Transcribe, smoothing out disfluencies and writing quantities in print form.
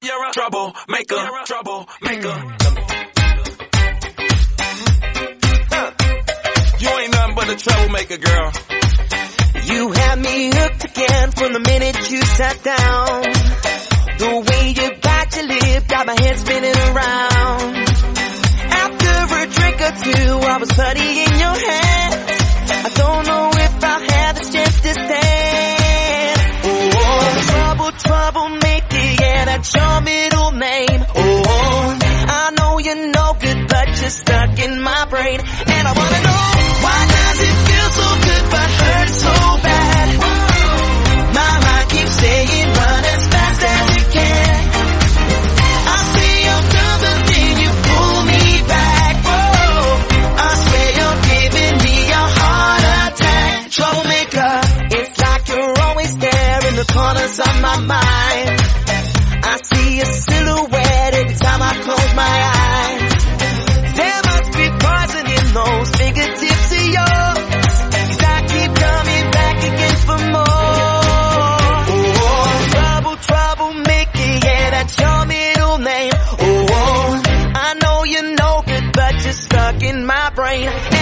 You're a troublemaker, troublemaker. You ain't nothing but a troublemaker, girl. You had me hooked again from the minute you sat down. The way you bite your lip got my head spinning around. After a drink or two, I was putty in your hand. I don't know if I'll have the chance to stand. Oh, troublemaker, yeah, that's your middle name. Oh, I know you're no good, but you're stuck in my brain. And I wanna know, why does it feel so good but hurt so bad? My mind keeps saying run as fast as you can. I say I'm done, but then you pull me back. Whoa, I swear you're giving me a heart attack. Troublemaker, it's like you're always there in the corners of my mind. I see a silhouette every time I close my eyes. There must be poison in those fingertips of yours, 'cause I keep coming back again for more. Oh, troublemaker, yeah, that's your middle name. Oh, I know you're no good, but you're stuck in my brain.